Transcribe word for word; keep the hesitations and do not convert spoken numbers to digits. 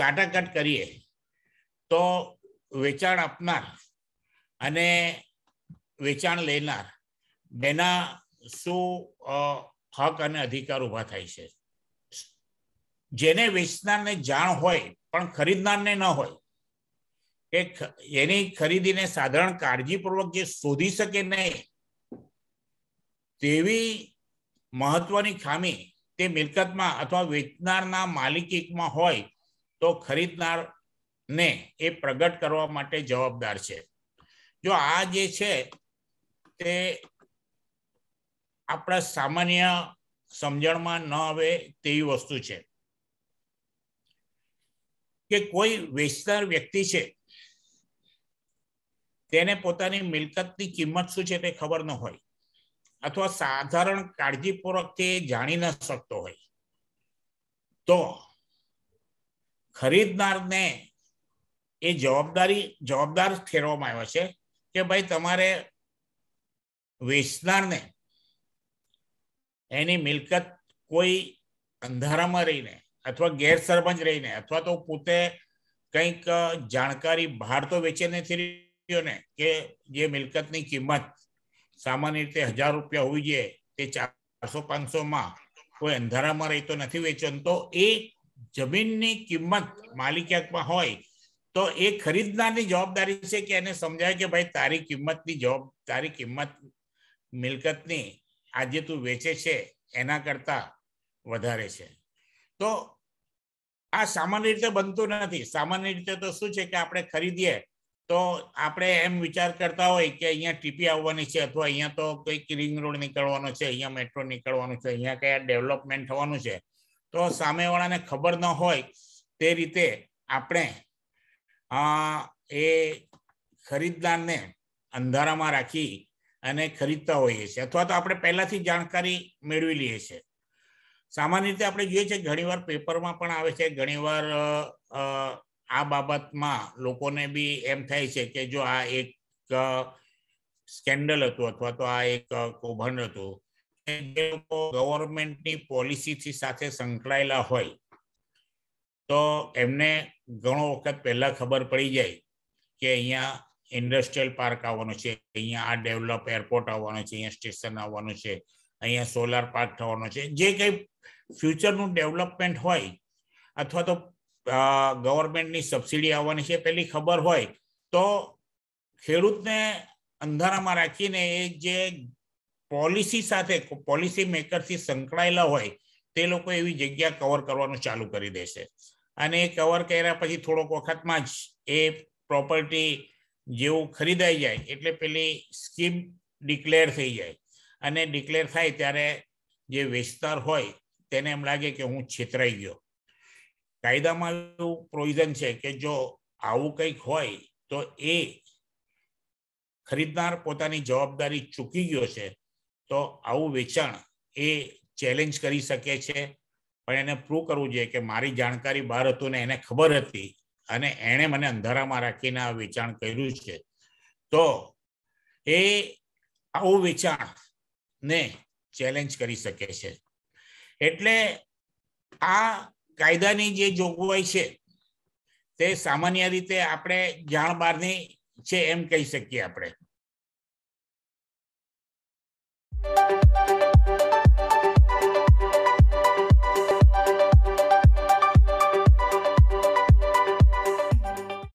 સાટાકટ કરીએ તો વેચાણ આપનાર અને વેચાણ લેનાર બેના શું હક અને અધિકાર ઉભા થાય છે? જેને વેચનારને જાણ હોય પણ ખરીદનારને ન હોય, કે એની ખરીદીને સાધારણ કાળજીપૂર્વક જે શોધી શકે નહીં, તેવી મહત્વની ખામી તે મિલકતમાં અથવા વેચનારના માલિકીમાં હોય તો ખરીદનારને એ પ્રગટ કરવા માટે જવાબદાર છે. જો આ જે છે તે આપણા સામાન્ય સમજણમાં ન આવે તેવી વસ્તુ છે કે કોઈ વેચનાર વ્યક્તિ છે તેને પોતાની મિલકતની કિંમત શું છે તે ખબર ન હોય, અથવા સાધારણ કાળજીપૂર્વક તે જાણી ન શકતો હોય, તો ખરીદનારને એ જવાબદારી જવાબદાર ઠેરવવામાં આવ્યો છે કે ભાઈ તમારે વેચનારને એની મિલકત કોઈ અંધારામાં રહીને અથવા ગેરસમજ રહીને અથવા તો પોતે કંઈક જાણકારી બહાર તો વેચે નથી રહ્યો ને કે જે મિલકતની કિંમત સામાન્ય રીતે હજાર રૂપિયા હોવી જોઈએ તે ચારસો પાંચસો માં કોઈ અંધારામાં રહી તો નથી વેચવાનું, તો એ જમીનની કિંમત માલિકીમાં હોય તો એ ખરીદનારની જવાબદારી છે કે એને સમજાય કે ભાઈ તારી કિંમતની જવાબ તારી કિંમત મિલકતની આજે તું વેચે છે એના કરતા વધારે છે. તો આ સામાન્ય રીતે બનતું નથી. સામાન્ય રીતે તો શું છે કે આપણે ખરીદીએ તો આપણે એમ વિચાર કરતા હોય કે અહીંયા ટીપી આવવાની છે, અથવા અહીંયા તો કંઈક રિંગ રોડ નીકળવાનો છે, અહીંયા મેટ્રો નીકળવાનું છે, અહીંયા કયા ડેવલપમેન્ટ થવાનું છે, તો સામેવાળાને ખબર ન હોય તે રીતે આપણે એ ખરીદનારને અંધારામાં રાખી અને ખરીદતા હોઈએ છીએ, અથવા તો આપણે પહેલાથી જાણકારી મેળવી લઈએ છીએ. સામાન્ય રીતે આપણે જોઈએ છીએ ઘણીવાર પેપરમાં પણ આવે છે, ઘણીવાર આ બાબતમાં લોકોને બી એમ થાય છે કે જો આ એક સ્કેન્ડલ હતું અથવા તો આ એક કૌભાંડ હતું, જે લોકો ગવર્મેન્ટની પોલિસીથી સાથે સંકળાયેલા હોય તો એમને ઘણો વખત પહેલા ખબર પડી જાય કે અહીંયા ઇન્ડસ્ટ્રીયલ પાર્ક આવવાનો છે, અહીંયા આ ડેવલપ એરપોર્ટ આવવાનો છે, અહીંયા સ્ટેશન આવવાનું છે, અહીંયા સોલાર પાર્ક થવાનો છે, જે કંઈ ફ્યુચરનું ડેવલપમેન્ટ હોય અથવા તો ગવર્મેન્ટની સબસિડી આવવાની છે પેલી ખબર હોય તો ખેડૂતને અંધારામાં રાખીને એ જે પોલિસી સાથે પોલિસી મેકરથી સંકળાયેલા હોય તે લોકો એવી જગ્યા કવર કરવાનું ચાલુ કરી દેશે, અને એ કવર કર્યા પછી થોડોક વખતમાં જ એ પ્રોપર્ટી જેવું ખરીદાઈ જાય એટલે પેલી સ્કીમ ડિક્લેર થઈ જાય, અને ડિક્લેર થાય ત્યારે જે વેચનાર હોય તેને એમ લાગે કે હું છેતરાઈ ગયો. કાયદામાં એવું પ્રોવિઝન છે કે જો આવું કંઈક હોય તો એ ખરીદનાર પોતાની જવાબદારી ચૂકી ગયો છે તો આવું વેચાણ એ ચેલેન્જ કરી શકે છે, પણ એને પ્રૂવ કરવું જોઈએ કે મારી જાણકારી બહાર હતું ને એને ખબર હતી અને એણે મને અંધારામાં રાખીને આ વેચાણ કર્યું છે, તો એ આવું વેચાણને ચેલેન્જ કરી શકે છે. એટલે આ કાયદાની જે જોગવાઈ છે તે સામાન્ય રીતે આપણે જાણ બહારની છે એમ કહી શકીએ આપણે.